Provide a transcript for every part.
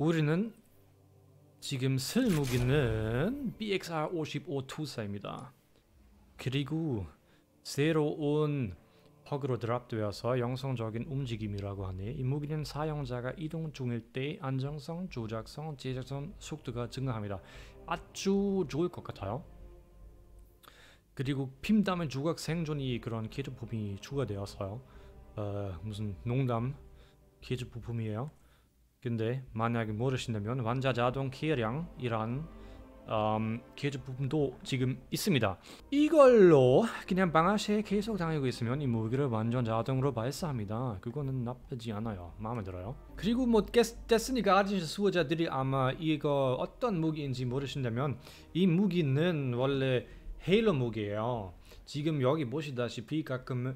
우리는 지금 쓸 무기는 BXR-55 투사입니다. 그리고 새로운 버그로 드랍되어서 영성적인 움직임이라고 하네. 이 무기는 사용자가 이동 중일 때 안정성, 조작성, 제작성, 속도가 증가합니다. 아주 좋을 것 같아요. 그리고 핌담의 조각 생존이 그런 개조 부품이 추가되어서요. 무슨 농담 개조 부품이에요. 근데 만약에 모르신다면 완자 자동 계량이란 개조 부품도 지금 있습니다. 이걸로 그냥 방아쇠 계속 당기고 있으면 이 무기를 완전 자동으로 발사합니다. 그거는 나쁘지 않아요. 마음에 들어요. 그리고 뭐 데스티니 가디언즈 수호자들이 아마 이거 어떤 무기인지 모르신다면 이 무기는 원래 헤일로 무기예요. 지금 여기 보시다시피 가끔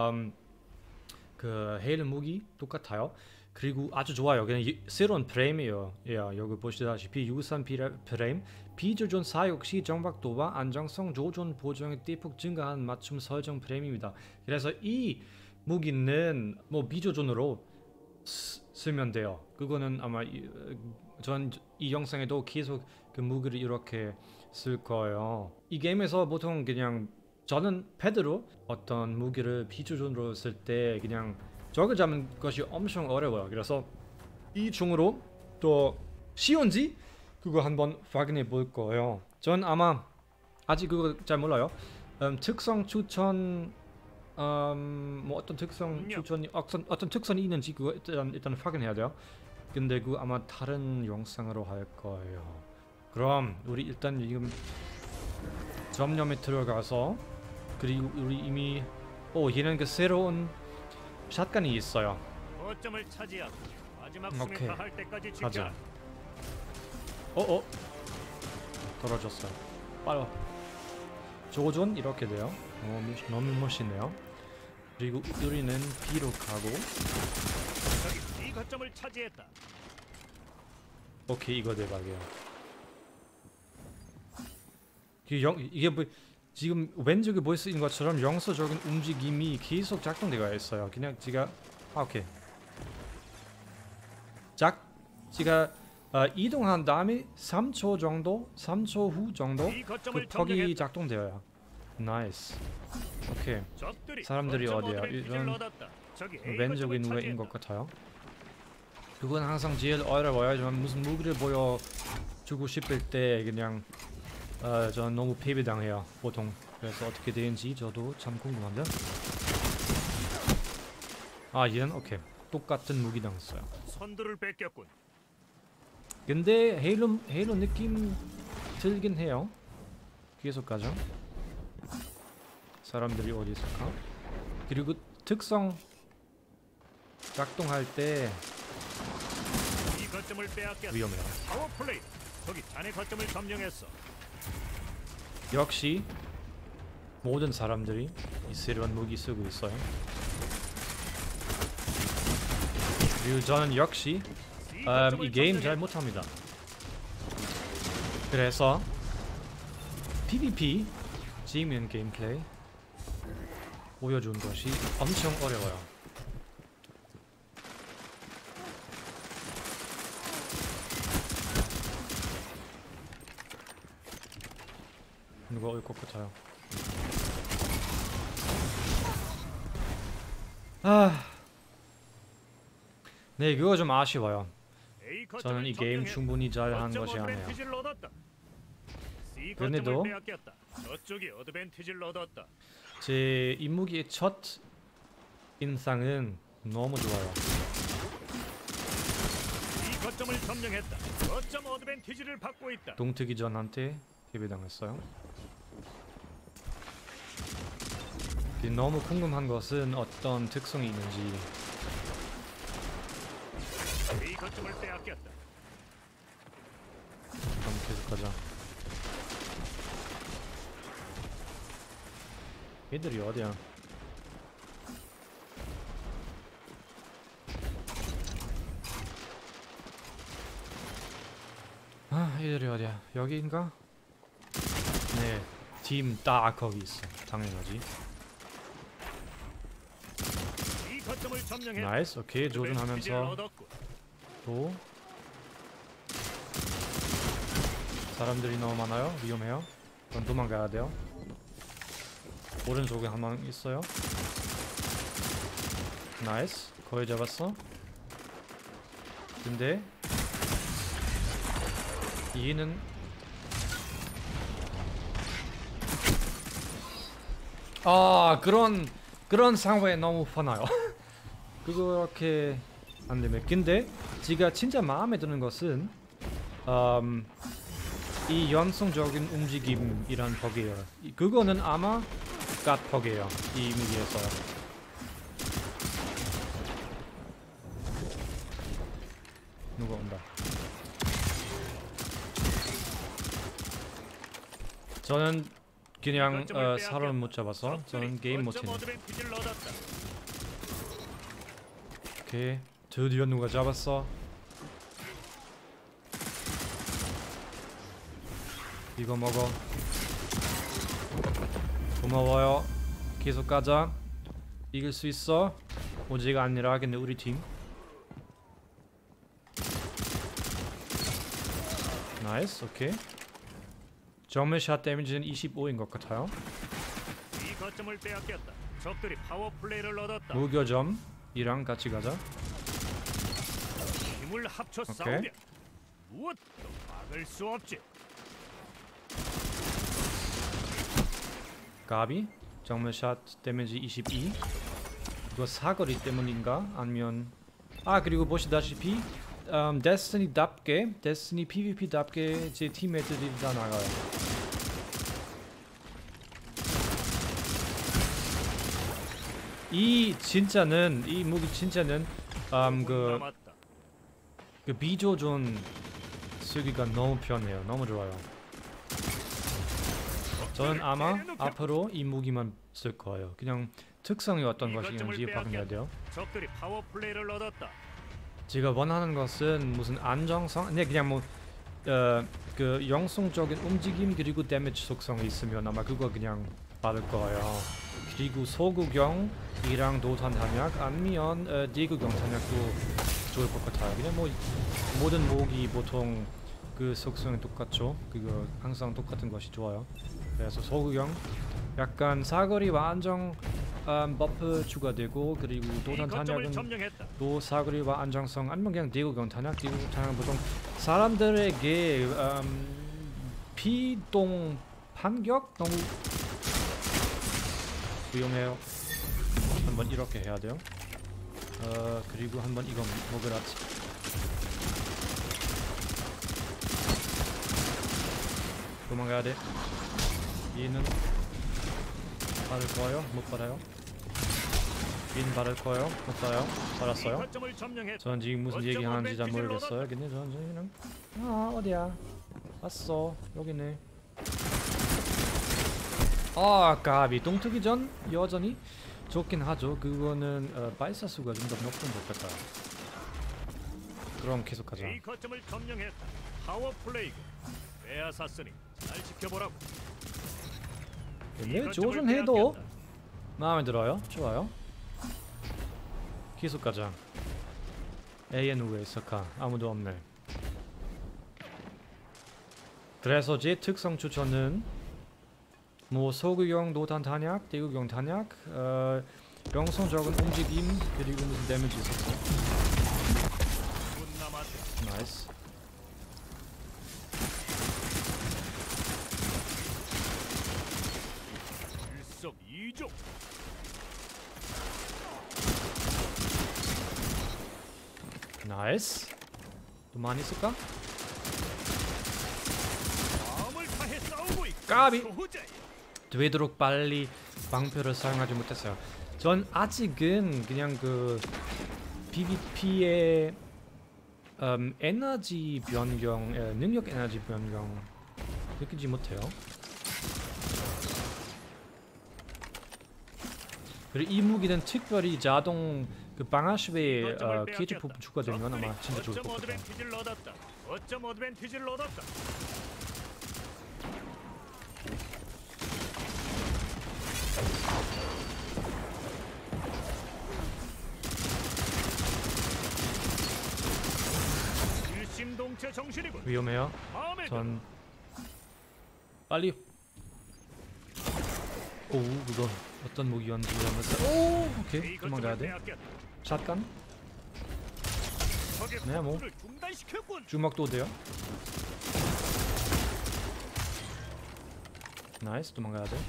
그 헤일로 무기 똑같아요. 그리고 아주 좋아요. 그냥 새로운 프레임이에요. 여기 보시다시피 유선 프레임, 비조준 사용 시 정박도와 안정성 조준 보정이 대폭 증가한 맞춤 설정 프레임입니다. 그래서 이 무기는 뭐 비조준으로 쓰면 돼요. 그거는 아마 전 이 영상에도 계속 그 무기를 이렇게 쓸 거예요. 이 게임에서 보통 그냥 저는 패드로 어떤 무기를 비조준으로 쓸 때 그냥 적을 잡는 것이 엄청 어려워요. 그래서 이 중으로 또 쉬운지 그거 한번 확인해 볼 거예요. 전 아마 아직 그거 잘 몰라요. 특성 추천 뭐 어떤 특성 추천이 어떤 특성이 있는지 그거 일단 확인해야 돼요. 근데 그거 아마 다른 영상으로 할 거예요. 그럼 우리 일단 지금 점념에 들어가서 그리고 우리 이미 얘는 그 새로운 샷건이 있어요. 거점을 차지하고 마지막 숨이 오케이. 다할 때까지 가자. 지켜. 떨어졌어요. 빨리. 조준 이렇게 돼요. 너무 멋있네요. 그리고 우리는 B로 가고. 저기 이 거점을 차지했다. 오케이, 이거 대박이에요. 이게 뭐 지금 왼쪽에 보일 수 있는 것처럼 영서적인 움직임이 계속 작동되어 있어요. 그냥 제가 오케이. 제가 이동한 다음에 3초 정도, 3초 후 정도 그 퍽이 작동되어요. 나이스. 오케이. 사람들이 어디야? 이런 왼쪽에 누구인 것 같아요. 그건 항상 제일 어려워요. 저는 무슨 무기를 보여주고 싶을 때 그냥 저는 너무 패배당해요 보통. 그래서 어떻게 되는지 저도 참 궁금한데. 얘는 오케이. 똑같은 무기 당했어요. 선두를 뺏겼군. 근데 헤일로 느낌 들긴 해요. 계속 가죠. 사람들이 어디 있을까? 그리고 특성 작동할 때 이 거점을 빼앗겼다. 위험해요. 파워 플레이. 저기 자네 거점을 점령했어. 역시 모든 사람들이 이 새로운 무기 쓰고 있어요. 그리고 저는 역시 이 게임 잘 못합니다. 그래서 PVP 재미있는 게임플레이 보여준 것이 엄청 어려워요. 누가 올 것 같아요. 네, 그거 좀 아쉬워요. 저는 이 게임 충분히 잘한 것이 아니에요. 그런데도 제 이 무기의 첫 인상은 너무 좋아요. 이 거점을 점령했다. 거점 어드밴티지를 받고 있다. 동트기 전한테 패배당했어요. 너무 궁금한 것은 어떤 특성이 있는지. 이 거점을 빼앗겼다. 그럼 계속 가자. 얘들이 어디야? 얘들이 어디야? 여기인가? 네, 팀 딱 거기 있어. 당연하지. 이 거점을 점령했다. 나이스. 오케이, 조준하면서 또 사람들이 너무 많아요. 위험해요. 전 도망가야 돼요. 오른쪽에 한 명 있어요. 나이스. 거의 잡았어. 근데 얘는 그런 상황에 너무 화나요. 그렇게 안 되면. 근데 제가 진짜 마음에 드는 것은 이 연속적인 움직임이란 버그예요. 그거는 아마 갓 버그예요. 이 무기에서. 누가 온다. 저는 그냥 사람 못 잡아서 저는 게임 못해요. 오케이. 드디어 누가 잡았어. 이거 먹어. 고마워요. 계속 가자. 이길 수 있어. 오지가 아니라 근데 우리 팀. 나이스. 오케이. 정면 샷 데미지는 25인 것 같아요. 이 거점을 빼앗겼다. 적들이 파워 플레이를 얻었다. 무교점이랑 같이 가자. 힘을 합쳐 오케이. 싸우면 무엇도 막을 수 없지. 가비. 정면 샷 데미지 22. 이거 사거리 때문인가? 아니면 그리고 보시다시피 데스티니 PVP답게 제 팀메이트들이 다 나가요. 이 무기 진짜는 그 비조존 쓰기가 너무 편해요. 너무 좋아요. 저는 아마 앞으로 이 무기만 쓸 거예요. 그냥 특성이 어떤 것인지 확인해야 돼요. 적들이 파워 플레이를 얻었다. 제가 원하는 것은 무슨 안정성? 아니 그냥 그 영성적인 움직임 그리고 데미지 속성이 있으면 아마 그거 그냥 받을 거예요. 그리고 소구경이랑 도탄 탄약 아니면 대구경 탄약도 좋을 것 같아요. 그냥 모든 무기 보통 그 속성이 똑같죠. 그거 항상 똑같은 것이 좋아요. 그래서 소구경 약간 사거리와 안정 버프 추가되고 그리고 도탄 탄약은 또 사거리와 안정성 아니면 그냥 대구경 탄약 보통 사람들에게 피동 반격 너무 위험해요. 한번 이렇게 해야 돼요. 그리고 한번 이거 먹으라지. 도망가야 돼. 얘는 받을 거예요? 못 받아요? 얘는 받을 거예요? 못 받아요? 받았어요? 전 지금 무슨 얘기 하는지 잘 모르겠어요. 근데 저는 그냥 어디야? 왔어. 여기네. 가비. 동트기 전 여전히 좋긴 하죠. 그거는 발사수가 좀 더 높은 것 같아요. 그럼 계속 가자. 이 거점을 점령했다. 파워 플레이. 빼앗았으니 잘 지켜보라고. 근데 조준해도 마음에 들어요. 좋아요. 계속 가자. AN 왜 있을까? 아무도 없네. 그래서 제 특성 추천은 소구경 도탄 탄약, 대구경 탄약, 영성적인 움직임 그리고 무슨 데미지 있었어. 나이스. 일석이조. 나이스. 또 많이 쓸까? 마음을 다해 싸우고 있고. 까비. 되도록 빨리 방패를 사용하지 못했어요. 전 아직은 그냥 그 PVP의 에너지 변경, 능력 에너지 변경 느끼지 못해요. 그리고 이 무기는 특별히 자동 그 방아쇠에 게이지 부품 추가되면 아마 진짜 좋을 것 같아요. 어쩜 어드밴티지를 얻었다. 일심동체 정신이군. 위험해요. 전 빨리. 오 그거 어떤 무기였는지 한번. 오 오케이 A 도망가야 거점을 돼. 빼앗겼다. 샷건 적의 네, 뭐. 공격을 중단시켰군. 주먹도 돼요. 나이스 도망가야 돼.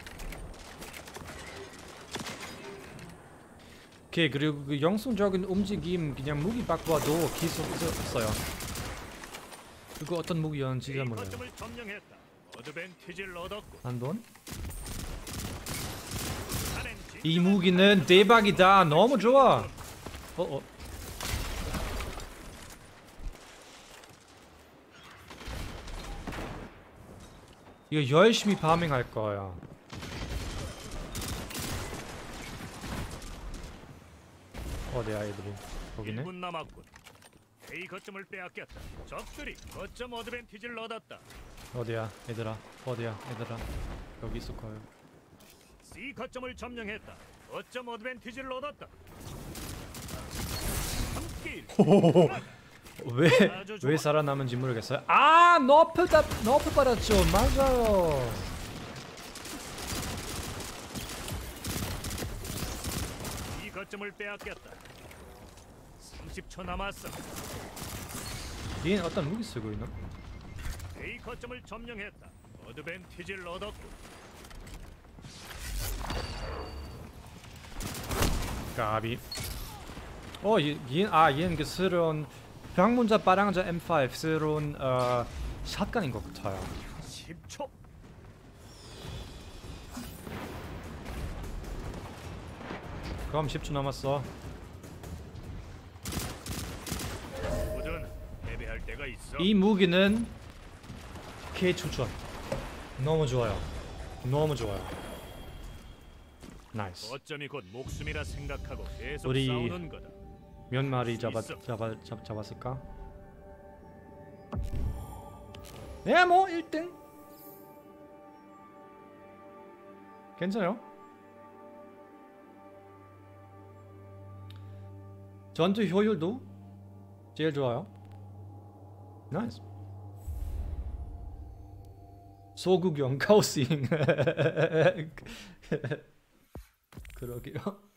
오케이 그리고 그 영성적인 움직임 그냥 무기 바꿔도 기술 있어요. 그거 어떤 무기였는지 A 잘 몰라요. 거점을 점령했다. 어드밴티지를 얻었고. 한번. 자넨 이 무기는 대박이다. 너무 좋아. 어어. 이거 열심히 파밍할 거야. 어디야 애들이? 거기네. 1분 남았군. A 거점을 빼앗겼다. 적들이 거점 어드밴티지를 얻었다. 어디야 얘들아? 어디야 얘들아? 여기 있을 거예요. C 거점을 점령했다. 거점 어드밴티지를 얻었다. 함께 왜 살아남은지 모르겠어요. 아 너프 받았죠. 맞아요. 이 거점을 빼앗겼다. 30초 남았어. 얘는 어떤 무기 쓰고 있나? A 거점을 점령했다. 어드밴티지를 얻었고. 까비. 얘는 그 새로운 방문자 빠랑자 M5 새로운 샷건인 것 같아요. 10초. 그럼 10초 남았어. 모든 패배할 때가 있어. 이 무기는 K 추천. 너무 좋아요. 너무 좋아요. 나이스. 거점이 곧 목숨이라 생각하고 계속 우리 싸우는 거다. 몇 마리 있어. 잡았을까? 네, 뭐 1등. 괜찮아요. 전투 효율도 제일 좋아요. 나이스. 소구경 카오스잉. 그러게요.